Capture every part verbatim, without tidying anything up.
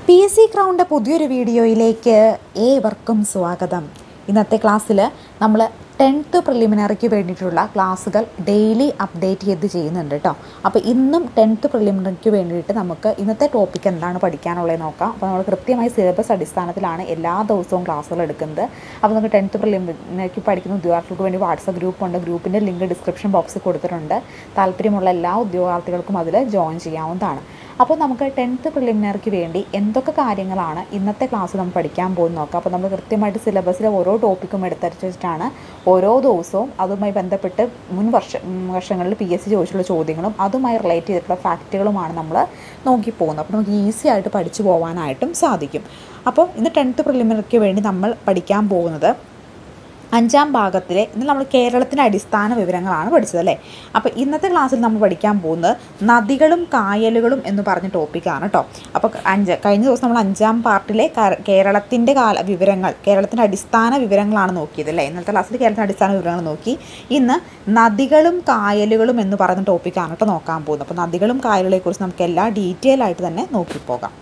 P S C ക്രൗണിൻ്റെ പുതിയൊരു വീഡിയോയിലേക്ക് ഏവർക്കും സ്വാഗതം. ഇന്നത്തെ ക്ലാസ്സിൽ നമ്മൾ ടെൻത്ത് പ്രിലിമിനറിക്ക് വേണ്ടിയിട്ടുള്ള ക്ലാസ്സുകൾ ഡെയിലി അപ്ഡേറ്റ് ചെയ്ത് ചെയ്യുന്നുണ്ട് കേട്ടോ. അപ്പോൾ ഇന്നും ടെൻത്ത് പ്രിലിമിനറിക്ക് വേണ്ടിയിട്ട് നമുക്ക് ഇന്നത്തെ ടോപ്പിക്ക് എന്താണ് പഠിക്കാനുള്ളത് നോക്കാം. അപ്പോൾ നമ്മൾ കൃത്യമായി സിലബസ് അടിസ്ഥാനത്തിലാണ് എല്ലാ ദിവസവും ക്ലാസ്സുകൾ എടുക്കുന്നത്. അപ്പോൾ നമുക്ക് ടെൻത്ത് പ്രിലിമിനറിക്ക് പഠിക്കുന്ന ഉദ്യോഗാർത്ഥികൾക്ക് വേണ്ടി വാട്സപ്പ് ഗ്രൂപ്പുണ്ട്. ഗ്രൂപ്പിൻ്റെ ലിങ്ക് ഡിസ്ക്രിപ്ഷൻ ബോക്സിൽ കൊടുത്തിട്ടുണ്ട്. താല്പര്യമുള്ള എല്ലാ ഉദ്യോഗാർത്ഥികൾക്കും അതിൽ ജോയിൻ ചെയ്യാവുന്നതാണ്. അപ്പോൾ നമുക്ക് ടെൻത്ത് പ്രിലിമിനറിക്ക് വേണ്ടി എന്തൊക്കെ കാര്യങ്ങളാണ് ഇന്നത്തെ ക്ലാസ് നമ്മൾ പഠിക്കാൻ പോകുന്നത് നോക്കാം. അപ്പോൾ നമ്മൾ കൃത്യമായിട്ട് സിലബസിലെ ഓരോ ടോപ്പിക്കും എടുത്തരച്ചിട്ടാണ് ഓരോ ദിവസവും അതുമായി ബന്ധപ്പെട്ട് മുൻ വർഷ വർഷങ്ങളിൽ പി എസ് സി ചോദിച്ചിട്ടുള്ള ചോദ്യങ്ങളും അതുമായി റിലേറ്റ് ചെയ്തിട്ടുള്ള ഫാക്റ്റുകളുമാണ് നമ്മൾ നോക്കി പോകുന്നത്. അപ്പോൾ നമുക്ക് ഈസി ആയിട്ട് പഠിച്ചു പോകാനായിട്ടും സാധിക്കും. അപ്പോൾ ഇന്ന് ടെൻത്ത് പ്രിലിമിനറിക്ക് വേണ്ടി നമ്മൾ പഠിക്കാൻ പോകുന്നത് അഞ്ചാം ഭാഗത്തിലെ ഇന്ന് നമ്മൾ കേരളത്തിൻ്റെ അടിസ്ഥാന വിവരങ്ങളാണ് പഠിച്ചത് അല്ലേ. അപ്പോൾ ഇന്നത്തെ ക്ലാസ്സിൽ നമ്മൾ പഠിക്കാൻ പോകുന്നത് നദികളും കായലുകളും എന്ന് പറഞ്ഞ ടോപ്പിക്കാണ് കേട്ടോ. അപ്പോൾ അഞ്ച് കഴിഞ്ഞ ദിവസം നമ്മൾ അഞ്ചാം പാർട്ടിലെ കേരളത്തിൻ്റെ കാല വിവരങ്ങൾ കേരളത്തിൻ്റെ അടിസ്ഥാന വിവരങ്ങളാണ് നോക്കിയത് അല്ലേ. ഇന്നത്തെ ക്ലാസ്സിൽ കേരളത്തിൻ്റെ അടിസ്ഥാന വിവരങ്ങൾ നോക്കി. ഇന്ന് നദികളും കായലുകളും എന്ന് പറയുന്ന ടോപ്പിക്കാണ് കേട്ടോ നോക്കാൻ പോകുന്നത്. അപ്പോൾ നദികളും കായലുകളെക്കുറിച്ച് നമുക്ക് എല്ലാ ഡീറ്റെയിൽ ആയിട്ട് തന്നെ നോക്കിപ്പോകാം.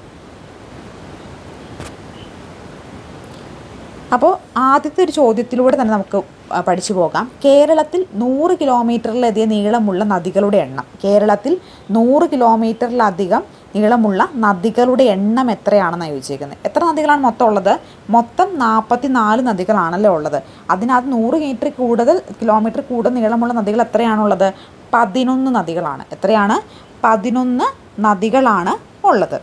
അപ്പോൾ ആദ്യത്തെ ഒരു ചോദ്യത്തിലൂടെ തന്നെ നമുക്ക് പഠിച്ചു പോകാം. കേരളത്തിൽ നൂറ് കിലോമീറ്ററിലധികം നീളമുള്ള നദികളുടെ എണ്ണം കേരളത്തിൽ നൂറ് കിലോമീറ്ററിലധികം നീളമുള്ള നദികളുടെ എണ്ണം എത്രയാണെന്ന് ചോദിച്ചിരിക്കുന്നത്. എത്ര നദികളാണ് മൊത്തം ഉള്ളത്? മൊത്തം നാൽപ്പത്തി നാല് നദികളാണല്ലോ ഉള്ളത്. അതിനകത്ത് നൂറ് മീറ്റർ കൂടുതൽ കിലോമീറ്റർ കൂടുതൽ നീളമുള്ള നദികൾ എത്രയാണുള്ളത്? പതിനൊന്ന് നദികളാണ്. എത്രയാണ്? പതിനൊന്ന് നദികളാണ് ഉള്ളത്.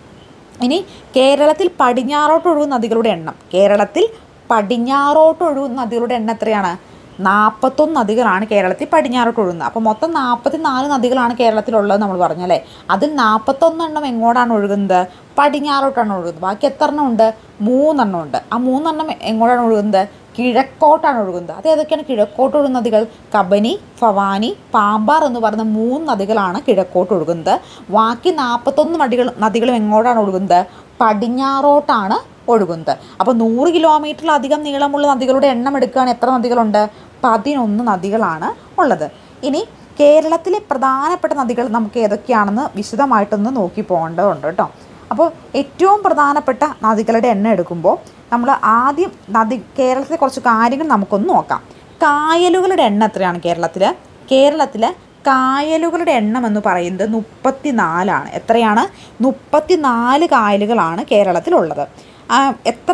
ഇനി കേരളത്തിൽ പടിഞ്ഞാറോട്ട് ഒഴുകുന്ന നദികളുടെ എണ്ണം കേരളത്തിൽ പടിഞ്ഞാറോട്ട് ഒഴുകുന്ന നദികളുടെ എണ്ണം എത്രയാണ്? നാൽപ്പത്തൊന്ന് നദികളാണ് കേരളത്തിൽ പടിഞ്ഞാറോട്ട് ഒഴുകുന്നത്. അപ്പോൾ മൊത്തം നാൽപ്പത്തി നാല് നദികളാണ് കേരളത്തിലുള്ളത് നമ്മൾ പറഞ്ഞല്ലേ. അതിൽ നാൽപ്പത്തൊന്ന് എണ്ണം എങ്ങോട്ടാണ് ഒഴുകുന്നത്? പടിഞ്ഞാറോട്ടാണ് ഒഴുകുന്നത്. ബാക്കി എത്ര എണ്ണം ഉണ്ട്? മൂന്നെണ്ണം ഉണ്ട്. ആ മൂന്നെണ്ണം എങ്ങോട്ടാണ് ഒഴുകുന്നത്? കിഴക്കോട്ടാണ് ഒഴുകുന്നത്. അത് ഏതൊക്കെയാണ് കിഴക്കോട്ട് ഒഴുകുന്ന നദികൾ? കബനി, ഭവാനി, പാമ്പാർ എന്ന് പറയുന്ന മൂന്ന് നദികളാണ് കിഴക്കോട്ട് ഒഴുകുന്നത്. ബാക്കി നാൽപ്പത്തൊന്ന് നദികൾ നദികളും എങ്ങോട്ടാണ് ഒഴുകുന്നത്? പടിഞ്ഞാറോട്ടാണ് ഒഴുകുന്നത്. അപ്പോൾ നൂറ് കിലോമീറ്ററിലധികം നീളമുള്ള നദികളുടെ എണ്ണം എടുക്കുകയാണ് എത്ര നദികളുണ്ട്? പതിനൊന്ന് നദികളാണ് ഉള്ളത്. ഇനി കേരളത്തിലെ പ്രധാനപ്പെട്ട നദികൾ നമുക്ക് ഏതൊക്കെയാണെന്ന് വിശദമായിട്ടൊന്ന് നോക്കി പോകേണ്ടതുണ്ട് കേട്ടോ. അപ്പോൾ ഏറ്റവും പ്രധാനപ്പെട്ട നദികളുടെ എണ്ണം എടുക്കുമ്പോൾ നമ്മൾ ആദ്യം നദി കേരളത്തിലെ കുറച്ച് കാര്യങ്ങൾ നമുക്കൊന്ന് നോക്കാം. കായലുകളുടെ എണ്ണം എത്രയാണ് കേരളത്തിൽ? കേരളത്തിൽ കായലുകളുടെ എണ്ണം എന്ന് പറയുന്നത് മുപ്പത്തി നാലാണ്. എത്രയാണ്? മുപ്പത്തി നാല് കായലുകളാണ് കേരളത്തിലുള്ളത്. എത്ര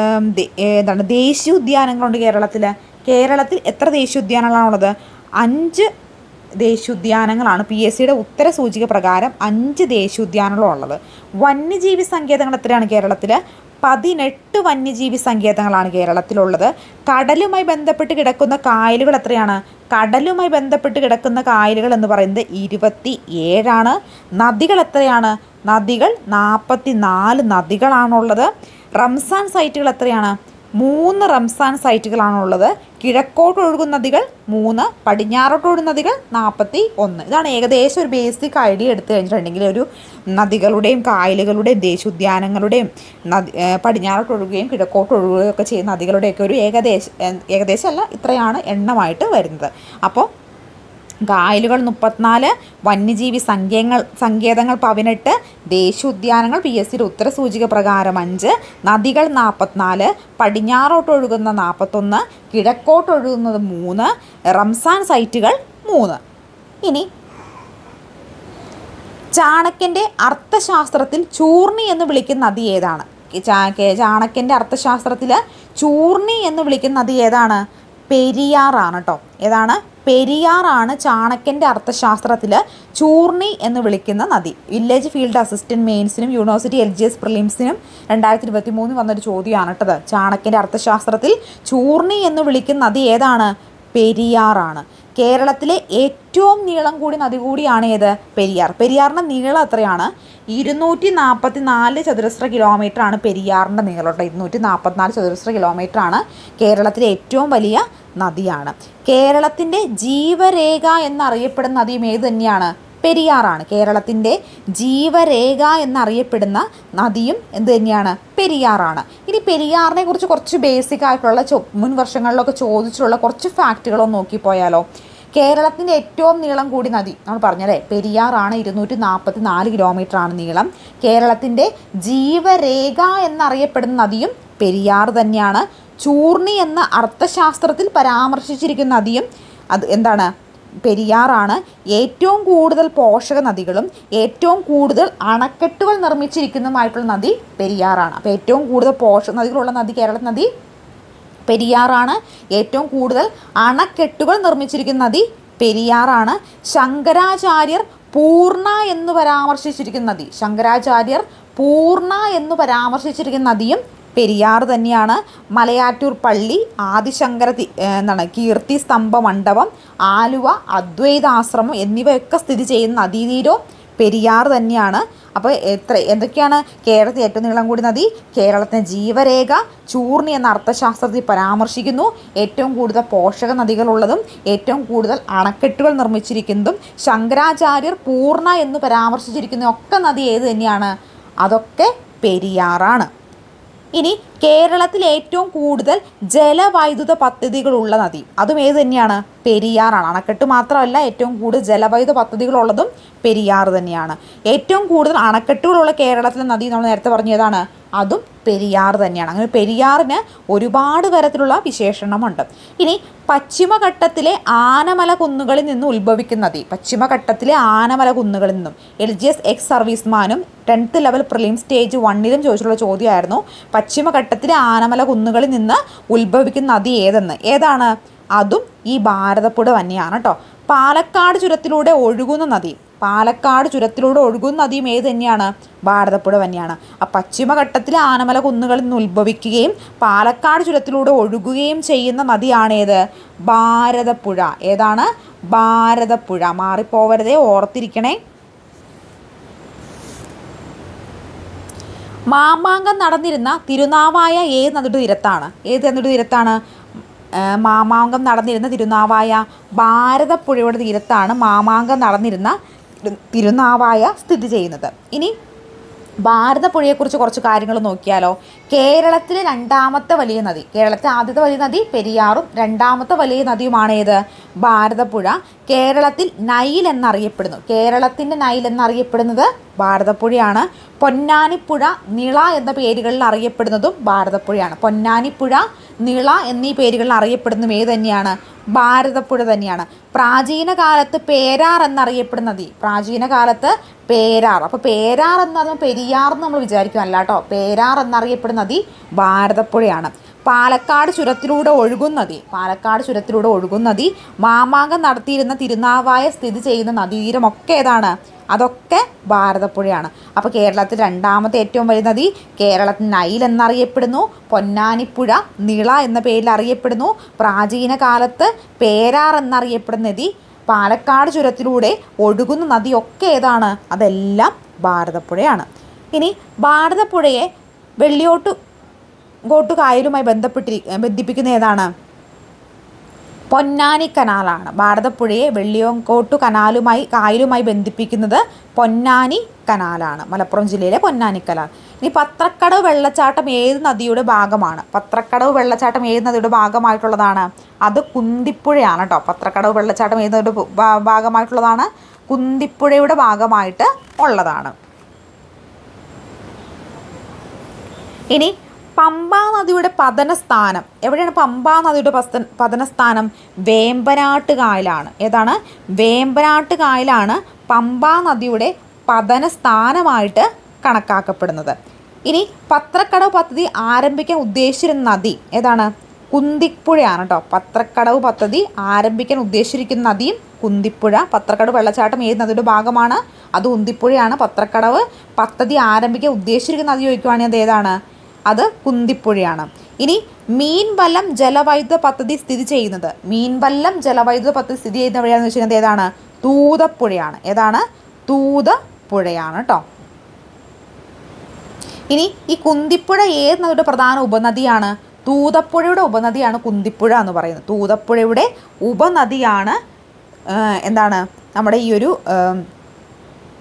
എന്താണ് ദേശീയോദ്യാനങ്ങളുണ്ട് കേരളത്തിൽ? കേരളത്തിൽ എത്ര ദേശീയോദ്യാനങ്ങളാണുള്ളത്? അഞ്ച് ദേശീയോദ്യാനങ്ങളാണ്. പി എസ് സിയുടെ ഉത്തര സൂചിക പ്രകാരം അഞ്ച് ദേശീയോദ്യാനങ്ങളുള്ളത്. വന്യജീവി സങ്കേതങ്ങൾ എത്രയാണ് കേരളത്തിൽ? പതിനെട്ട് വന്യജീവി സങ്കേതങ്ങളാണ് കേരളത്തിലുള്ളത്. കടലുമായി ബന്ധപ്പെട്ട് കിടക്കുന്ന കായലുകൾ എത്രയാണ്? കടലുമായി ബന്ധപ്പെട്ട് കിടക്കുന്ന കായലുകൾ എന്ന് പറയുന്നത് ഇരുപത്തി ഏഴാണ്. നദികൾ എത്രയാണ്? നദികൾ നാൽപ്പത്തി നാല് നദികളാണുള്ളത്. റംസാൻ സൈറ്റുകൾ എത്രയാണ്? മൂന്ന് റംസാൻ സൈറ്റുകളാണുള്ളത്. കിഴക്കോട്ട് ഒഴുകുന്ന നദികൾ മൂന്ന്, പടിഞ്ഞാറോട്ട് ഒഴുകുന്ന നദികൾ നാൽപ്പത്തി ഒന്ന്. ഇതാണ് ഏകദേശം ഒരു ബേസിക് ഐഡിയ എടുത്തു കഴിഞ്ഞിട്ടുണ്ടെങ്കിൽ ഒരു നദികളുടെയും കായലുകളുടെയും ദേശീയോദ്യാനങ്ങളുടെയും നദി പടിഞ്ഞാറോട്ട് ഒഴുകുകയും കിഴക്കോട്ട് ഒഴുകുകയും ഒക്കെ ചെയ്യുന്ന നദികളുടെയൊക്കെ ഒരു ഏകദേശം ഏകദേശം അല്ല ഇത്രയാണ് എണ്ണമായിട്ട് വരുന്നത്. അപ്പോൾ കായലുകൾ മുപ്പത്തിനാല്, വന്യജീവി സങ്കേതങ്ങൾ സങ്കേതങ്ങൾ പതിനെട്ട്, ദേശീയോദ്യാനങ്ങൾ പി എസ് സിയുടെ ഉത്തര സൂചിക പ്രകാരം അഞ്ച്, നദികൾ നാൽപ്പത്തിനാല്, പടിഞ്ഞാറോട്ട് ഒഴുകുന്ന നാൽപ്പത്തൊന്ന്, കിഴക്കോട്ട് ഒഴുകുന്നത് മൂന്ന്, റംസാൻ സൈറ്റുകൾ മൂന്ന്. ഇനി ചാണക്യൻ്റെ അർത്ഥശാസ്ത്രത്തിൽ ചൂർണി എന്ന് വിളിക്കുന്ന നദി ഏതാണ്? ചാണക്യൻ്റെ അർത്ഥശാസ്ത്രത്തിൽ ചൂർണി എന്ന് വിളിക്കുന്ന നദി ഏതാണ്? പെരിയാറാണ് കേട്ടോ. ഏതാണ്? പെരിയാറാണ് ചാണക്യൻ്റെ അർത്ഥശാസ്ത്രത്തിൽ ചൂർണി എന്ന് വിളിക്കുന്ന നദി. വില്ലേജ് ഫീൽഡ് അസിസ്റ്റൻറ്റ് മെയിൻസിനും യൂണിവേഴ്സിറ്റി എൽ ജി എസ് പ്രിലിംസിനും രണ്ടായിരത്തി ഇരുപത്തി മൂന്നിൽ വന്നൊരു ചോദ്യമാണ് കേട്ടത്. ചാണക്യൻ്റെ അർത്ഥശാസ്ത്രത്തിൽ ചൂർണി എന്ന് വിളിക്കുന്ന നദി ഏതാണ്? പെരിയാറാണ്. കേരളത്തിലെ ഏറ്റവും നീളം കൂടിയ നദി കൂടിയാണ് ഏത്? പെരിയാർ. പെരിയാറിൻ്റെ നീളം എത്രയാണ്? ഇരുന്നൂറ്റി നാൽപ്പത്തി നാല് ചതുരശ്ര കിലോമീറ്റർ ആണ് പെരിയാറിൻ്റെ നീളം. ഇരുന്നൂറ്റി നാൽപ്പത്തി നാല് ചതുരശ്ര കിലോമീറ്റർ ആണ് കേരളത്തിലെ ഏറ്റവും വലിയ നദിയാണ്. കേരളത്തിൻ്റെ ജീവരേഖ എന്നറിയപ്പെടുന്ന നദിയും ഏത് തന്നെയാണ്? പെരിയാറാണ്. കേരളത്തിൻ്റെ ജീവരേഖ എന്നറിയപ്പെടുന്ന നദിയും എന്ത് തന്നെയാണ്? പെരിയാറാണ്. ഇനി പെരിയാറിനെ കുറിച്ച് കുറച്ച് ബേസിക് ആയിട്ടുള്ള മുൻ വർഷങ്ങളിലൊക്കെ ചോദിച്ചിട്ടുള്ള കുറച്ച് ഫാക്റ്റുകളൊന്ന് നോക്കിപ്പോയാലോ. കേരളത്തിൻ്റെ ഏറ്റവും നീളം കൂടിയ നദി നമ്മൾ പറഞ്ഞല്ലേ പെരിയാറാണ്. ഇരുന്നൂറ്റി നാൽപ്പത്തി നാല് കിലോമീറ്റർ ആണ് നീളം. കേരളത്തിൻ്റെ ജീവരേഖ എന്നറിയപ്പെടുന്ന നദിയും പെരിയാർ തന്നെയാണ്. ചൂർണി എന്ന അർത്ഥശാസ്ത്രത്തിൽ പരാമർശിച്ചിരിക്കുന്ന നദിയും അത് എന്താണ് പെരിയാറാണ്. ഏറ്റവും കൂടുതൽ പോഷക നദികളും ഏറ്റവും കൂടുതൽ അണക്കെട്ടുകൾ നിർമ്മിച്ചിരിക്കുന്നതുമായിട്ടുള്ള നദി പെരിയാറാണ്. അപ്പോൾ ഏറ്റവും കൂടുതൽ പോഷക നദികളുള്ള നദി കേരള നദി പെരിയാറാണ്. ഏറ്റവും കൂടുതൽ അണക്കെട്ടുകൾ നിർമ്മിച്ചിരിക്കുന്ന നദി പെരിയാറാണ്. ശങ്കരാചാര്യർ പൂർണ്ണ എന്ന് പരാമർശിച്ചിരിക്കുന്ന നദി ശങ്കരാചാര്യർ പൂർണ്ണ എന്ന് പരാമർശിച്ചിരിക്കുന്ന നദിയും പെരിയാർ തന്നെയാണ്. മലയാറ്റൂർ പള്ളി, ആദിശങ്കര എന്താണ് കീർത്തി സ്തംഭ മണ്ഡപം, ആലുവ അദ്വൈതാശ്രമം എന്നിവയൊക്കെ സ്ഥിതി ചെയ്യുന്ന നദീതീരവും പെരിയാർ തന്നെയാണ്. അപ്പോൾ എത്ര എന്തൊക്കെയാണ് കേരളത്തിൽ ഏറ്റവും നീളം കൂടിയ നദി? കേരളത്തിൻ്റെ ജീവരേഖ, ചൂർണി എന്ന അർത്ഥശാസ്ത്രത്തിൽ പരാമർശിക്കുന്നു. ഏറ്റവും കൂടുതൽ പോഷക നദികളുള്ളതും ഏറ്റവും കൂടുതൽ അണക്കെട്ടുകൾ നിർമ്മിച്ചിരിക്കുന്നതും ശങ്കരാചാര്യർ പൂർണ്ണ എന്ന് പരാമർശിച്ചിരിക്കുന്ന ഒക്കെ നദി ഏത് തന്നെയാണ്? അതൊക്കെ പെരിയാറാണ്. ഇനി കേരളത്തിൽ ഏറ്റവും കൂടുതൽ ജലവൈദ്യുത പദ്ധതികളുള്ള നദി അതും ഏത് തന്നെയാണ്? പെരിയാറാണ്. അണക്കെട്ട് മാത്രമല്ല, ഏറ്റവും കൂടുതൽ ജലവൈദ്യുത പദ്ധതികളുള്ളതും പെരിയാർ തന്നെയാണ്. ഏറ്റവും കൂടുതൽ അണക്കെട്ടുകളുള്ള കേരളത്തിലെ നദി നമ്മൾ നേരത്തെ പറഞ്ഞതാണ്, അതും പെരിയാർ തന്നെയാണ്. അങ്ങനെ പെരിയാറിന് ഒരുപാട് തരത്തിലുള്ള വിശേഷണമുണ്ട്. ഇനി പശ്ചിമഘട്ടത്തിലെ ആനമല കുന്നുകളിൽ നിന്ന് ഉത്ഭവിക്കുന്ന നദി പശ്ചിമഘട്ടത്തിലെ ആനമല കുന്നുകളിൽ നിന്നും എൽ ജി എസ് എക്സ് സർവീസ്മാനും ടെൻത്ത് ലെവൽ പ്രിലിം സ്റ്റേജ് വണ്ണിലും ചോദിച്ചിട്ടുള്ള ചോദ്യമായിരുന്നു. പശ്ചിമഘട്ടത്തിലെ ആനമല കുന്നുകളിൽ നിന്ന് ഉത്ഭവിക്കുന്ന നദി ഏതെന്ന്. ഏതാണ്? അതും ഈ ഭാരതപ്പുഴ തന്നെയാണ് കേട്ടോ. പാലക്കാട് ചുരത്തിലൂടെ ഒഴുകുന്ന നദി പാലക്കാട് ചുരത്തിലൂടെ ഒഴുകുന്ന നദിയും ഏത് തന്നെയാണ്? ഭാരതപ്പുഴ തന്നെയാണ്. ആ പശ്ചിമഘട്ടത്തിലെ ആനമല കുന്നുകളിൽ നിന്ന് ഉത്ഭവിക്കുകയും പാലക്കാട് ചുരത്തിലൂടെ ഒഴുകുകയും ചെയ്യുന്ന നദിയാണേത്? ഭാരതപ്പുഴ. ഏതാണ്? ഭാരതപ്പുഴ. മാറിപ്പോവരുതേ, ഓർത്തിരിക്കണേ. മാമാങ്കം നടന്നിരുന്ന തിരുനാവായ ഏത് നദിയുടെ തീരത്താണ്? ഏത് നദിയുടെ തീരത്താണ് മാമാങ്കം നടന്നിരുന്ന തിരുനാവായ? ഭാരതപ്പുഴയുടെ തീരത്താണ് മാമാങ്കം നടന്നിരുന്ന തിരുനാവായ സ്ഥിതി ചെയ്യുന്നത്. ഇനി ഭാരതപ്പുഴയെക്കുറിച്ച് കുറച്ച് കാര്യങ്ങൾ നോക്കിയാലോ. കേരളത്തിലെ രണ്ടാമത്തെ വലിയ നദി കേരളത്തിലെ ആദ്യത്തെ വലിയ നദി പെരിയാറും രണ്ടാമത്തെ വലിയ നദിയുമാണ് ഏത്? ഭാരതപ്പുഴ. കേരളത്തിൽ നൈൽ എന്നറിയപ്പെടുന്നു കേരളത്തിൻ്റെ നൈൽ എന്നറിയപ്പെടുന്നത് ഭാരതപ്പുഴയാണ്. പൊന്നാനിപ്പുഴ, നിള എന്ന പേരുകളിൽ അറിയപ്പെടുന്നതും ഭാരതപ്പുഴയാണ്. പൊന്നാനിപ്പുഴ, നിള എന്നീ പേരുകളിൽ അറിയപ്പെടുന്നതും ഏത് തന്നെയാണ്? ഭാരതപ്പുഴ തന്നെയാണ്. പ്രാചീന കാലത്ത് പേരാർ എന്നറിയപ്പെടുന്ന നദി പ്രാചീന കാലത്ത് പേരാർ. അപ്പോൾ പേരാർ എന്ന് പറഞ്ഞാൽ പെരിയാർ എന്ന് നമ്മൾ വിചാരിക്കുമല്ല കേട്ടോ. പേരാർ എന്നറിയപ്പെടുന്ന നദി ഭാരതപ്പുഴയാണ്. പാലക്കാട് ചുരത്തിലൂടെ ഒഴുകുന്ന നദി പാലക്കാട് ചുരത്തിലൂടെ ഒഴുകുന്ന നദി മാമാങ്കം നടത്തിയിരുന്ന തിരുനാവായ സ്ഥിതി ചെയ്യുന്ന നദീതീരമൊക്കെ ഏതാണ്? അതൊക്കെ ഭാരതപ്പുഴയാണ്. അപ്പോൾ കേരളത്തിൽ രണ്ടാമത്തെ ഏറ്റവും വലിയ നദി കേരളത്തിൽ നൈൽ എന്നറിയപ്പെടുന്നു. പൊന്നാനിപ്പുഴ നിള എന്ന പേരിൽ അറിയപ്പെടുന്നു. പ്രാചീന കാലത്ത് പേരാർ എന്നറിയപ്പെടുന്ന നദി പാലക്കാട് ചുരത്തിലൂടെ ഒഴുകുന്ന നദിയൊക്കെ ഏതാണ്? അതെല്ലാം ഭാരതപ്പുഴയാണ്. ഇനി ഭാരതപ്പുഴയെ വെള്ളിയോട്ട് ഗോട്ട് കായലുമായി ബന്ധപ്പെട്ടി ബന്ധിപ്പിക്കുന്ന ഏതാണ്? പൊന്നാനി കനാലാണ്. ഭാരതപ്പുഴയെ വെള്ളിയോങ്കോട്ടു കനാലുമായി കായലുമായി ബന്ധിപ്പിക്കുന്നത് പൊന്നാനി കനാലാണ്. മലപ്പുറം ജില്ലയിലെ പൊന്നാനി കനാൽ. ഇനി പത്രക്കടവ് വെള്ളച്ചാട്ടം ഏത് നദിയുടെ ഭാഗമാണ്? പത്രക്കടവ് വെള്ളച്ചാട്ടം ഏത് നദിയുടെ ഭാഗമായിട്ടുള്ളതാണ്? അത് കുന്തിപ്പുഴയാണ് കേട്ടോ. പത്രക്കടവ് വെള്ളച്ചാട്ടം ഏത് നദിയുടെ ഭാഗമായിട്ടുള്ളതാണ്? കുന്തിപ്പുഴയുടെ ഭാഗമായിട്ട് ഉള്ളതാണ്. ഇനി പമ്പാ നദിയുടെ പതനസ്ഥാനം എവിടെയാണ്? പമ്പാ നദിയുടെ പതനസ്ഥാനം വേമ്പനാട്ട് കായലാണ്. ഏതാണ്? വേമ്പനാട്ട് കായലാണ് പമ്പാ നദിയുടെ പതനസ്ഥാനമായിട്ട് കണക്കാക്കപ്പെടുന്നത്. ഇനി പത്രക്കടവ് പദ്ധതി ആരംഭിക്കാൻ ഉദ്ദേശിച്ചിരുന്ന നദി ഏതാണ്? കുന്തിപ്പുഴയാണ് കേട്ടോ. പത്രക്കടവ് പദ്ധതി ആരംഭിക്കാൻ ഉദ്ദേശിച്ചിരിക്കുന്ന നദിയും കുന്തിപ്പുഴ. പത്രക്കടവ് വെള്ളച്ചാട്ടം ഏത് നദിയുടെ ഭാഗമാണ്? അത് കുന്തിപ്പുഴയാണ്. പത്രക്കടവ് പദ്ധതി ആരംഭിക്കാൻ ഉദ്ദേശിച്ചിരിക്കുന്ന നദി ചോദിക്കുകയാണെങ്കിൽ അത് ഏതാണ്? അത് കുന്തിപ്പുഴയാണ്. ഇനി മീൻവല്ലം ജലവൈദ്യുത പദ്ധതി സ്ഥിതി ചെയ്യുന്നത് മീൻവല്ലം ജലവൈദ്യുത പദ്ധതി സ്ഥിതി ചെയ്യുന്ന എവിടെയാണെന്ന് വെച്ചിട്ടുണ്ടെങ്കിൽ ഏതാണ്? തൂതപ്പുഴയാണ്. ഏതാണ്? തൂതപ്പുഴയാണ് കേട്ടോ. ഇനി ഈ കുന്തിപ്പുഴ ഏത് നദിയുടെ പ്രധാന ഉപനദിയാണ്? തൂതപ്പുഴയുടെ ഉപനദിയാണ് കുന്തിപ്പുഴ എന്ന് പറയുന്നത്. തൂതപ്പുഴയുടെ ഉപനദിയാണ് എന്താണ് നമ്മുടെ ഈ ഒരു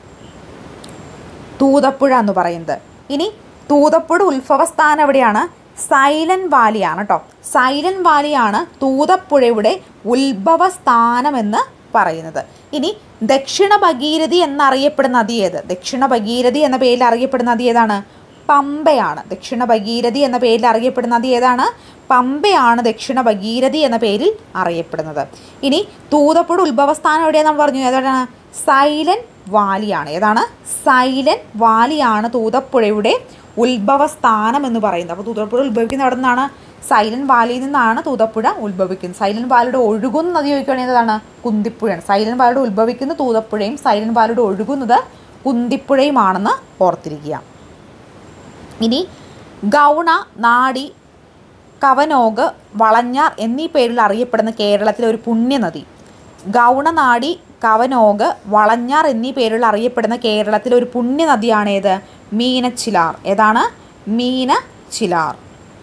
തൂതപ്പുഴ എന്ന് പറയുന്നത്. ഇനി തൂതപ്പുഴ ഉത്ഭവസ്ഥാനം എവിടെയാണ്? സൈലന്റ് വാലിയാണ് കേട്ടോ. സൈലന്റ് വാലിയാണ് തൂതപ്പുഴയുടെ ഉത്ഭവസ്ഥാനമെന്ന് പറയുന്നത്. ഇനി ദക്ഷിണ ഭഗീരഥി എന്നറിയപ്പെടുന്ന നദി ഏത്? ദക്ഷിണ ഭഗീരഥി എന്ന പേരിൽ അറിയപ്പെടുന്ന നദി ഏതാണ്? പമ്പയാണ്. ദക്ഷിണ ഭഗീരഥി എന്ന പേരിൽ അറിയപ്പെടുന്ന നദി ഏതാണ്? പമ്പയാണ് ദക്ഷിണ ഭഗീരഥി എന്ന പേരിൽ അറിയപ്പെടുന്നത്. ഇനി തൂതപ്പുഴ ഉത്ഭവസ്ഥാനം എവിടെയാണ് നമ്മൾ പറഞ്ഞു? ഏതാണ്? സൈലന്റ് വാലിയാണ്. ഏതാണ്? സൈലന്റ് വാലിയാണ് തൂതപ്പുഴയുടെ ഉത്ഭവസ്ഥാനം എന്ന് പറയുന്നത്. അപ്പോൾ തൂതപ്പുഴ ഉത്ഭവിക്കുന്ന എവിടെ നിന്നാണ്? സൈലന്റ് വാലിയിൽ നിന്നാണ് തൂതപ്പുഴ ഉത്ഭവിക്കുന്നത്. സൈലന്റ് വാലിയുടെ ഒഴുകുന്ന നദി ചോദിക്കുകയാണെങ്കിൽ ഏതാണ്? കുന്തിപ്പുഴയാണ്. സൈലന്റ് വാലിയുടെ ഉത്ഭവിക്കുന്ന തൂതപ്പുഴയും സൈലന്റ് വാലിയുടെ ഒഴുകുന്നത് കുന്തിപ്പുഴയുമാണെന്ന് ഓർത്തിരിക്കുക. ഇനി ഗൗണ, നാഡി, കവനോഗ്, വളഞ്ഞാർ എന്നീ പേരിൽ അറിയപ്പെടുന്ന കേരളത്തിലെ ഒരു പുണ്യനദി. ഗൗണനാഡി, കവനോഗ്, വളഞ്ഞാർ എന്നീ പേരിൽ അറിയപ്പെടുന്ന കേരളത്തിലെ ഒരു പുണ്യനദിയാണ് ഏത്? മീനച്ചിലാർ. ഏതാണ്? മീനച്ചിലാർ.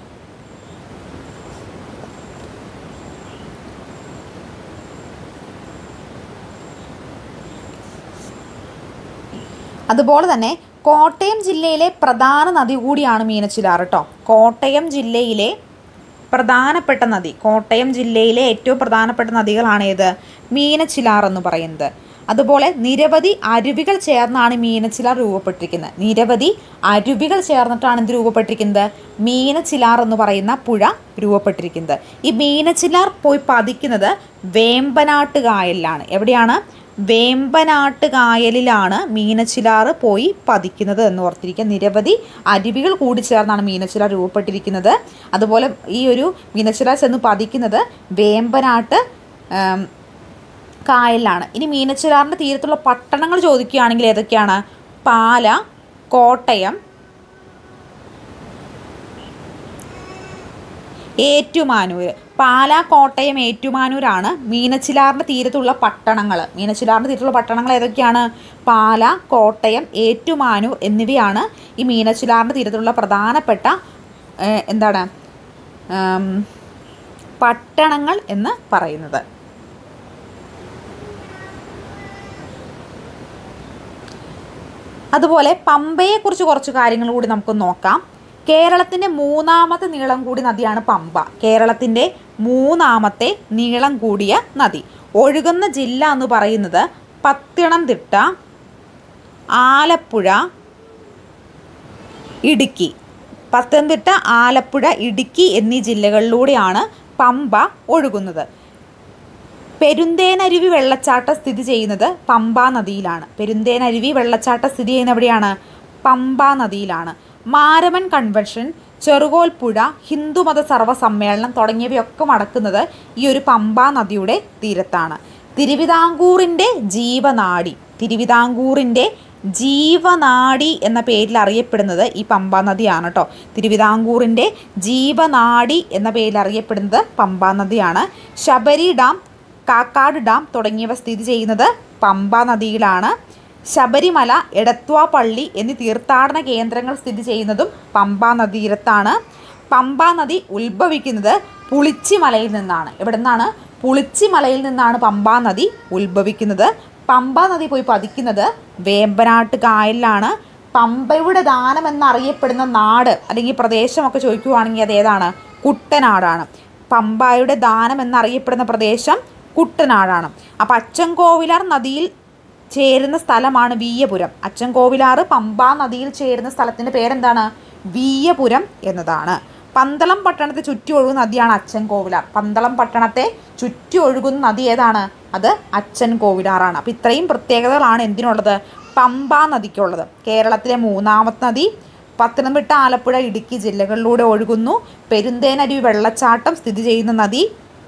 അതുപോലെ തന്നെ കോട്ടയം ജില്ലയിലെ പ്രധാന നദി കൂടിയാണ് മീനച്ചിലാർ കേട്ടോ. കോട്ടയം ജില്ലയിലെ പ്രധാനപ്പെട്ട നദി, കോട്ടയം ജില്ലയിലെ ഏറ്റവും പ്രധാനപ്പെട്ട നദികളാണ് ഏത്? മീനച്ചിലാർ എന്ന് പറയുന്നത്. അതുപോലെ നിരവധി അരുവികൾ ചേർന്നാണ് മീനച്ചിലാർ രൂപപ്പെട്ടിരിക്കുന്നത്. നിരവധി അരുവികൾ ചേർന്നിട്ടാണ് എന്ത് രൂപപ്പെട്ടിരിക്കുന്നത്? മീനച്ചിലാർ എന്ന് പറയുന്ന പുഴ രൂപപ്പെട്ടിരിക്കുന്നത്. ഈ മീനച്ചിലാർ പോയി പതിക്കുന്നത് വേമ്പനാട്ട് കായലിലാണ്. എവിടെയാണ്? വേമ്പനാട്ട് കായലിലാണ് മീനച്ചിലാർ പോയി പതിക്കുന്നത് എന്ന് ഓർത്തിരിക്കുക. നിരവധി അരുവികൾ കൂടി ചേർന്നാണ് മീനച്ചിലാർ രൂപപ്പെട്ടിരിക്കുന്നത്. അതുപോലെ ഈ ഒരു മീനച്ചിലാർ ചെന്ന് പതിക്കുന്നത് വേമ്പനാട്ട് കായലിലാണ്. ഇനി മീനച്ചിലാറിൻ്റെ തീരത്തുള്ള പട്ടണങ്ങൾ ചോദിക്കുകയാണെങ്കിൽ ഏതൊക്കെയാണ്? പാല, കോട്ടയം, ഏറ്റുമാനൂർ. പാല, കോട്ടയം, ഏറ്റുമാനൂരാണ് മീനച്ചിലാറിൻ്റെ തീരത്തുള്ള പട്ടണങ്ങൾ. മീനച്ചിലാറിൻ്റെ തീരത്തുള്ള പട്ടണങ്ങൾ ഏതൊക്കെയാണ്? പാല, കോട്ടയം, ഏറ്റുമാനൂർ എന്നിവയാണ് ഈ മീനച്ചിലാറിൻ്റെ തീരത്തുള്ള പ്രധാനപ്പെട്ട എന്താണ് പട്ടണങ്ങൾ എന്ന് പറയുന്നത്. അതുപോലെ പമ്പയെക്കുറിച്ച് കുറച്ച് കാര്യങ്ങൾ കൂടി നമുക്ക് നോക്കാം. കേരളത്തിൻ്റെ മൂന്നാമത്തെ നീളം കൂടിയ നദിയാണ് പമ്പ. കേരളത്തിൻ്റെ മൂന്നാമത്തെ നീളം കൂടിയ നദി. ഒഴുകുന്ന ജില്ല എന്ന് പറയുന്നത് പത്തനംതിട്ട, ആലപ്പുഴ, ഇടുക്കി. പത്തനംതിട്ട, ആലപ്പുഴ, ഇടുക്കി എന്നീ ജില്ലകളിലൂടെയാണ് പമ്പ ഒഴുകുന്നത്. പെരുന്തേനരുവി വെള്ളച്ചാട്ടം സ്ഥിതി ചെയ്യുന്നത് പമ്പാ നദിയിലാണ്. പെരുന്തേനരുവി വെള്ളച്ചാട്ടം സ്ഥിതി ചെയ്യുന്ന എവിടെയാണ്? പമ്പാ നദിയിലാണ്. മാരമൻ കൺവെൻഷൻ, ചെറുകോൽപ്പുഴ, ഹിന്ദുമത സർവ്വസമ്മേളനം തുടങ്ങിയവയൊക്കെ നടക്കുന്നത് ഈ ഒരു പമ്പാ നദിയുടെ തീരത്താണ്. തിരുവിതാംകൂറിൻ്റെ ജീവനാഡി, തിരുവിതാംകൂറിൻ്റെ ജീവനാഡി എന്ന പേരിൽ അറിയപ്പെടുന്നത് ഈ പമ്പാ നദിയാണ് കേട്ടോ. തിരുവിതാംകൂറിൻ്റെ ജീവനാഡി എന്ന പേരിൽ അറിയപ്പെടുന്നത് പമ്പാ നദിയാണ്. ശബരി ഡാം, കാക്കാട് ഡാം തുടങ്ങിയവ സ്ഥിതി ചെയ്യുന്നത് പമ്പാ നദിയിലാണ്. ശബരിമല, എടത്വാ പള്ളി എന്നീ തീർത്ഥാടന കേന്ദ്രങ്ങൾ സ്ഥിതി ചെയ്യുന്നതും പമ്പാ നദീതീരത്താണ്. പമ്പാ നദി ഉത്ഭവിക്കുന്നത് പുളിച്ചിമലയിൽ നിന്നാണ്. എവിടെ നിന്നാണ്? പുളിച്ചിമലയിൽ നിന്നാണ് പമ്പാ നദി ഉത്ഭവിക്കുന്നത്. പമ്പാ നദി പോയി പതിക്കുന്നത് വേമ്പനാട്ട് കായലിലാണ്. പമ്പയുടെ ദാനം എന്നറിയപ്പെടുന്ന നാട് അല്ലെങ്കിൽ പ്രദേശമൊക്കെ ചോദിക്കുകയാണെങ്കിൽ അത് ഏതാണ്? കുട്ടനാടാണ്. പമ്പയുടെ ദാനം എന്നറിയപ്പെടുന്ന പ്രദേശം കുട്ടനാടാണ്. അപ്പം അച്ചൻകോവിലാർ നദിയിൽ ചേരുന്ന സ്ഥലമാണ് വീയപുരം. അച്ചൻകോവിലാർ പമ്പാ നദിയിൽ ചേരുന്ന സ്ഥലത്തിൻ്റെ പേരെന്താണ്? വീയപുരം എന്നതാണ്. പന്തളം പട്ടണത്തെ ചുറ്റി ഒഴുകുന്ന നദിയാണ് അച്ചൻകോവിലാർ. പന്തളം പട്ടണത്തെ ചുറ്റി ഒഴുകുന്ന നദി ഏതാണ്? അത് അച്ചൻകോവിലാറാണ്. അപ്പോൾ ഇത്രയും പ്രത്യേകതകളാണ് എന്തിനുള്ളത്? പമ്പാ നദിക്കുള്ളത്. കേരളത്തിലെ മൂന്നാമത്തെ നദി, പത്തനംതിട്ട, ആലപ്പുഴ, ഇടുക്കി ജില്ലകളിലൂടെ ഒഴുകുന്നു. പെരുന്തേനരുവി വെള്ളച്ചാട്ടം സ്ഥിതി ചെയ്യുന്ന നദി.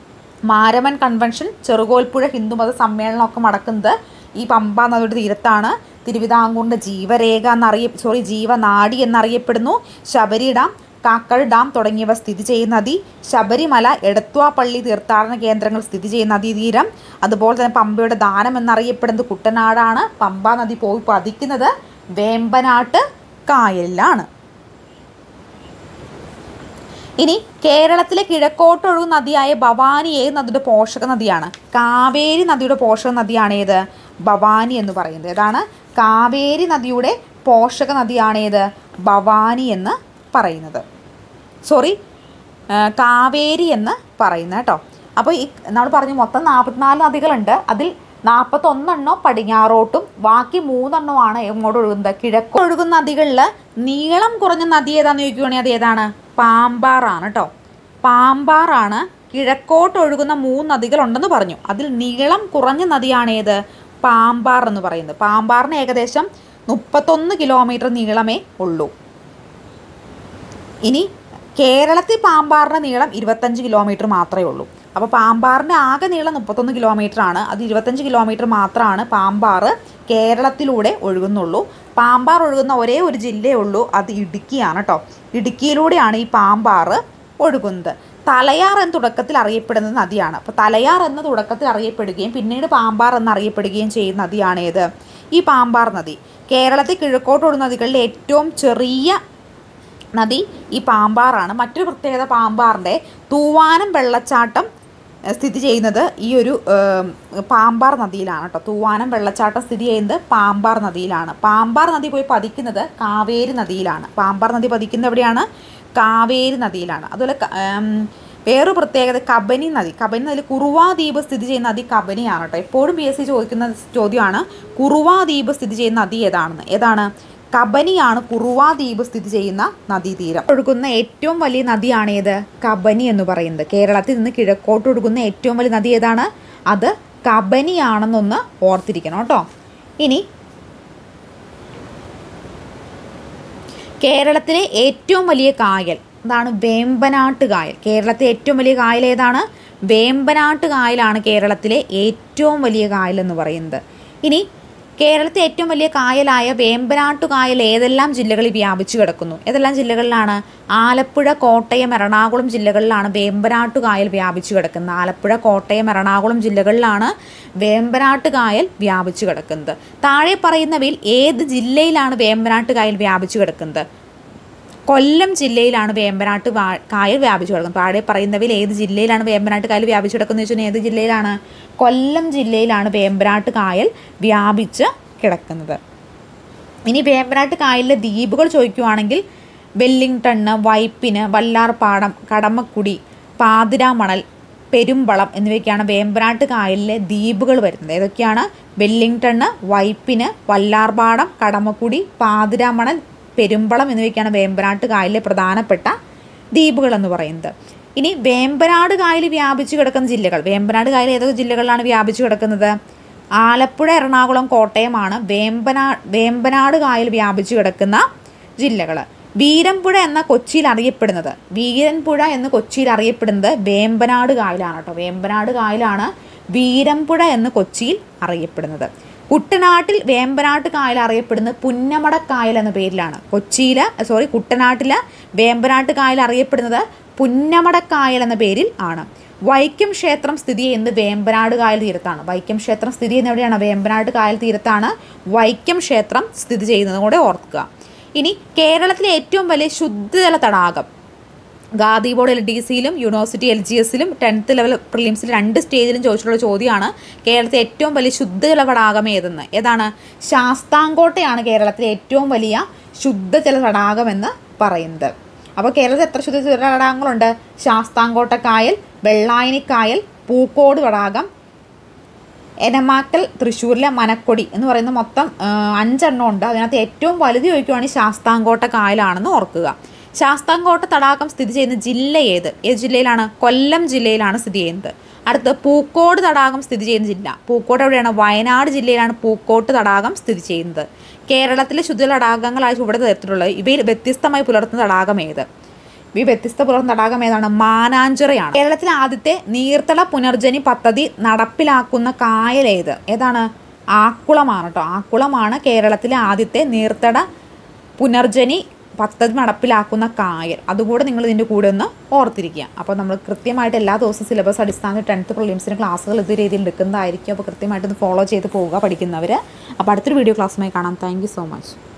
മാരമൻ കൺവെൻഷൻ, ചെറുകോൽപ്പുഴ ഹിന്ദുമത സമ്മേളനം ഒക്കെ നടക്കുന്നത് ഈ പമ്പാ നദിയുടെ തീരത്താണ്. തിരുവിതാംകൂറിൻ്റെ ജീവരേഖ എന്നറിയ സോറി ജീവനാഡി എന്നറിയപ്പെടുന്നു. ശബരി ഡാം, കാക്കട് ഡാം തുടങ്ങിയവ സ്ഥിതി ചെയ്യുന്ന നദി. ശബരിമല, എടത്വാ പള്ളി തീർത്ഥാടന കേന്ദ്രങ്ങൾ സ്ഥിതി ചെയ്യുന്ന നദീതീരം. അതുപോലെ തന്നെ പമ്പയുടെ ദാനം എന്നറിയപ്പെടുന്നത് കുട്ടനാടാണ്. പമ്പാ നദി പോയി പതിക്കുന്നത് വേമ്പനാട്ട് കായലിലാണ്. ഇനി കേരളത്തിലെ കിഴക്കോട്ടൊഴുകുന്ന നദിയായ ഭവാനി ഏത് നദിയുടെ പോഷക നദിയാണ്? കാവേരി നദിയുടെ പോഷക നദിയാണ് ഏത്? ഭവാനി എന്ന് പറയുന്നത്. ഏതാണ്? കാവേരി നദിയുടെ പോഷക നദിയാണ് ഏത്? ഭവാനി എന്ന് പറയുന്നത്. സോറി കാവേരി എന്ന് പറയുന്നത് കേട്ടോ. അപ്പോൾ ഈ നമ്മൾ പറഞ്ഞു മൊത്തം നാൽപ്പത്തിനാല് നദികളുണ്ട്. അതിൽ നാൽപ്പത്തൊന്നെണ്ണം പടിഞ്ഞാറോട്ടും ബാക്കി മൂന്നെണ്ണമാണ് എങ്ങോട്ട് ഒഴുകുന്നത്, കിഴക്ക് ഒഴുകുന്ന നദികളിൽ നീളം കുറഞ്ഞ നദി ഏതാണെന്ന് ചോദിക്കുകയാണെങ്കിൽ അത് ഏതാണ്? പാമ്പാറാണ് കേട്ടോ. പാമ്പാറാണ്. കിഴക്കോട്ട് ഒഴുകുന്ന മൂന്ന് നദികളുണ്ടെന്ന് പറഞ്ഞു. അതിൽ നീളം കുറഞ്ഞ നദിയാണ് ഏത്? പാമ്പാർ എന്ന് പറയുന്നത്. പാമ്പാറിന് ഏകദേശം മുപ്പത്തൊന്ന് കിലോമീറ്റർ നീളമേ ഉള്ളൂ. ഇനി കേരളത്തിൽ പാമ്പാറിൻ്റെ നീളം ഇരുപത്തഞ്ച് കിലോമീറ്റർ മാത്രമേ ഉള്ളൂ. അപ്പോൾ പാമ്പാറിൻ്റെ ആകെ നീളം മുപ്പത്തൊന്ന് കിലോമീറ്റർ ആണ്. അത് ഇരുപത്തഞ്ച് കിലോമീറ്റർ മാത്രമാണ് പാമ്പാർ കേരളത്തിലൂടെ ഒഴുകുന്നുള്ളൂ. പാമ്പാർ ഒഴുകുന്ന ഒരേ ഒരു ജില്ലയേ ഉള്ളൂ, അത് ഇടുക്കിയാണ് കേട്ടോ. ഇടുക്കിയിലൂടെയാണ് ഈ പാമ്പാർ ഒഴുകുന്നത്. തലയാർ എന്ന തുടക്കത്തിൽ അറിയപ്പെടുന്ന നദിയാണ്. അപ്പോൾ തലയാർ എന്ന തുടക്കത്തിൽ അറിയപ്പെടുകയും പിന്നീട് പാമ്പാർ എന്നറിയപ്പെടുകയും ചെയ്യുന്ന നദിയാണ് ഏത്? ഈ പാമ്പാർ നദി. കേരളത്തിൽ കിഴക്കോട്ട് ഒഴുകുന്ന നദികളിൽ ഏറ്റവും ചെറിയ നദി ഈ പാമ്പാറാണ്. മറ്റൊരു പ്രത്യേകത പാമ്പാറിൻ്റെ തൂവാനം വെള്ളച്ചാട്ടം സ്ഥിതി ചെയ്യുന്നത് ഈ ഒരു പാമ്പാർ നദിയിലാണ് കേട്ടോ. തൂവാനം വെള്ളച്ചാട്ടം സ്ഥിതി ചെയ്യുന്നത് പാമ്പാർ നദിയിലാണ്. പാമ്പാർ നദി പോയി പതിക്കുന്നത് കാവേരി നദിയിലാണ്. പാമ്പാർ നദി പതിക്കുന്നത് എവിടെയാണ്? കാവേരി നദിയിലാണ്. അതുപോലെ വേറൊരു പ്രത്യേകത കബനി നദി. കബനി നദിയിൽ കുറുവാ ദ്വീപ് സ്ഥിതി ചെയ്യുന്ന നദി കബനിയാണ് കേട്ടോ. എപ്പോഴും പി എസ് സി ചോദിക്കുന്ന ചോദ്യമാണ് കുറുവാ ദ്വീപ് സ്ഥിതി ചെയ്യുന്ന നദി ഏതാണെന്ന്. ഏതാണ്? കബനിയാണ് കുറുവാ ദ്വീപ് സ്ഥിതി ചെയ്യുന്ന നദീതീരം. ഒഴുകുന്ന ഏറ്റവും വലിയ നദിയാണ് ഏത്? കബനി എന്ന് പറയുന്നത്. കേരളത്തിൽ നിന്ന് കിഴക്കോട്ട് ഒഴുകുന്ന ഏറ്റവും വലിയ നദി ഏതാണ്? അത് കബനിയാണെന്നൊന്ന് ഓർത്തിരിക്കണം കേട്ടോ. ഇനി കേരളത്തിലെ ഏറ്റവും വലിയ കായൽ അതാണ് വേമ്പനാട്ട് കായൽ. കേരളത്തിലെ ഏറ്റവും വലിയ കായൽ ഏതാണ്? വേമ്പനാട്ട് കായലാണ് കേരളത്തിലെ ഏറ്റവും വലിയ കായൽ എന്ന് പറയുന്നത്. ഇനി കേരളത്തിലെ ഏറ്റവും വലിയ കായലായ വേമ്പനാട്ട് കായൽ ഏതെല്ലാം ജില്ലകളിൽ വ്യാപിച്ചു കിടക്കുന്നു? ഏതെല്ലാം ജില്ലകളിലാണ്? ആലപ്പുഴ, കോട്ടയം, എറണാകുളം ജില്ലകളിലാണ് വേമ്പനാട്ട് കായൽ വ്യാപിച്ചു കിടക്കുന്നത്. ആലപ്പുഴ, കോട്ടയം, എറണാകുളം ജില്ലകളിലാണ് വേമ്പനാട്ട് കായൽ വ്യാപിച്ചു കിടക്കുന്നത്. താഴെ പറയുന്നവയിൽ ഏത് ജില്ലയിലാണ് വേമ്പനാട്ട് കായൽ വ്യാപിച്ചു കിടക്കുന്നത്? കൊല്ലം ജില്ലയിലാണ് വേമ്പനാട്ട് കായൽ വ്യാപിച്ചു കിടക്കുന്നത്. താഴെ പറയുന്നവയിൽ ഏത് ജില്ലയിലാണ് വേമ്പനാട്ട് കായൽ വ്യാപിച്ചു കിടക്കുന്നത് വെച്ചാൽ ഏത് ജില്ലയിലാണ്? കൊല്ലം ജില്ലയിലാണ് വേമ്പനാട്ട് കായൽ വ്യാപിച്ച് കിടക്കുന്നത്. ഇനി വേമ്പനാട്ട് കായലിലെ ദ്വീപുകൾ ചോദിക്കുകയാണെങ്കിൽ വെല്ലിംഗ്ടണ്, വൈപ്പിന്, വല്ലാർപാടം, കടമക്കുടി, പാതിരാമണൽ, പെരുമ്പളം എന്നിവയ്ക്കാണ് വേമ്പനാട്ട് കായലിലെ ദ്വീപുകൾ വരുന്നത്. ഏതൊക്കെയാണ്? വെല്ലിംഗ്ടണ്, വൈപ്പിന്, വല്ലാർപാടം, കടമക്കുടി, പാതിരാമണൽ, പെരുമ്പളം എന്നിവയ്ക്കാണ് വേമ്പനാട്ട് കായലിലെ പ്രധാനപ്പെട്ട ദ്വീപുകൾ എന്ന് പറയുന്നത്. ഇനി വേമ്പനാട് കായൽ വ്യാപിച്ചു കിടക്കുന്ന ജില്ലകൾ. വേമ്പനാട് കായൽ ഏതൊക്കെ ജില്ലകളിലാണ് വ്യാപിച്ചു കിടക്കുന്നത്? ആലപ്പുഴ, എറണാകുളം, കോട്ടയമാണ് വേമ്പനാ വേമ്പനാട് കായൽ വ്യാപിച്ചു കിടക്കുന്ന ജില്ലകൾ. വീരമ്പുഴ എന്ന കൊച്ചിയിൽ അറിയപ്പെടുന്നത് വീരൻപുഴ എന്ന് കൊച്ചിയിൽ അറിയപ്പെടുന്നത് വേമ്പനാട് കായലാണ് കേട്ടോ. വേമ്പനാട് കായലാണ് വീരമ്പുഴ എന്ന് കൊച്ചിയിൽ അറിയപ്പെടുന്നത്. കുട്ടനാട്ടിൽ വേമ്പനാട്ട് കായൽ അറിയപ്പെടുന്നത് പുന്നമടക്കായൽ എന്ന പേരിലാണ്. കൊച്ചിയിൽ സോറി കുട്ടനാട്ടിൽ വേമ്പനാട്ട് കായൽ അറിയപ്പെടുന്നത് പുന്നമടക്കായൽ എന്ന പേരിൽ ആണ്. വൈക്കം ക്ഷേത്രം സ്ഥിതി ചെയ്യുന്നത് വേമ്പനാട് കായൽ തീരത്താണ്. വൈക്കം ക്ഷേത്രം സ്ഥിതി ചെയ്യുന്നത് എവിടെയാണ്? വേമ്പനാട് കായൽ തീരത്താണ് വൈക്കം ക്ഷേത്രം സ്ഥിതി ചെയ്യുന്നത് കൂടെ ഓർക്കുക. ഇനി കേരളത്തിലെ ഏറ്റവും വലിയ ശുദ്ധജല തടാകം. ഗാന്ധി ബോർഡ് എൽ ഡി സിയിലും യൂണിവേഴ്സിറ്റി എൽ ജി എസിലും ടെൻത്ത് ലെവൽ പ്രിലിംസിലും രണ്ട് സ്റ്റേജിലും ചോദിച്ചിട്ടുള്ള ചോദ്യമാണ് കേരളത്തിലെ ഏറ്റവും വലിയ ശുദ്ധജല തടാകം ഏതെന്ന്. ഏതാണ്? ശാസ്താംകോട്ടയാണ് കേരളത്തിലെ ഏറ്റവും വലിയ ശുദ്ധജല തടാകം എന്ന് പറയുന്നത്. അപ്പോൾ കേരളത്തിൽ എത്ര ശുദ്ധജല തടാകങ്ങളുണ്ട്? ശാസ്താംകോട്ട കായൽ, വെള്ളായണിക്കായൽ, പൂക്കോട് തടാകം, എനമാക്കൽ തൃശ്ശൂരിലെ മനക്കൊടി എന്ന് പറയുന്ന മൊത്തം അഞ്ചെണ്ണം ഉണ്ട്. അതിനകത്ത് ഏറ്റവും വലുത് ചോദിക്കുകയാണെങ്കിൽ ശാസ്താംകോട്ട കായലാണെന്ന് ഓർക്കുക. ശാസ്താംകോട്ട തടാകം സ്ഥിതി ചെയ്യുന്ന ജില്ല ഏത്? ഏത് ജില്ലയിലാണ്? കൊല്ലം ജില്ലയിലാണ് സ്ഥിതി ചെയ്യുന്നത്. അടുത്ത് പൂക്കോട് തടാകം സ്ഥിതി ചെയ്യുന്ന ജില്ല. പൂക്കോട് എവിടെയാണ്? വയനാട് ജില്ലയിലാണ് പൂക്കോട്ട് തടാകം സ്ഥിതി ചെയ്യുന്നത്. കേരളത്തിലെ ശുദ്ധജല തടാകങ്ങളായി ഇവിടെ തീർത്തിട്ടുള്ളത്. ഇവയിൽ വ്യത്യസ്തമായി പുലർത്തുന്ന തടാകം ഏത്? ഈ വ്യത്യസ്ത പുലർത്തുന്ന തടാകം ഏതാണ്? മാനാഞ്ചിറയാണ്. കേരളത്തിലെ ആദ്യത്തെ നീർത്തട പുനർജനി പദ്ധതി നടപ്പിലാക്കുന്ന കായൽ ഏത്? ഏതാണ്? ആക്കുളമാണ് കേട്ടോ. ആക്കുളമാണ് കേരളത്തിലെ ആദ്യത്തെ നീർത്തട പുനർജനി പദ്ധതി നടപ്പിലാക്കുന്ന കായൽ. അതുകൂടെ നിങ്ങൾ ഇതിൻ്റെ കൂടെ ഒന്ന് ഓർത്തിരിക്കുക. അപ്പോൾ നമ്മൾ കൃത്യമായിട്ട് എല്ലാ ദിവസവും സിലബസ് അടിസ്ഥാനത്തിൽ ടെൻത്ത് പ്രിലിംസിന് ക്ലാസ്സുകൾ ഇത് രീതിയിൽ എടുക്കുന്നതായിരിക്കും. അപ്പോൾ കൃത്യമായിട്ട് ഇത് ഫോളോ ചെയ്ത് പോവുക പഠിക്കുന്നവർ. അപ്പോൾ അടുത്തൊരു വീഡിയോ ക്ലാസ്സുമായി കാണാം. Thank you so much.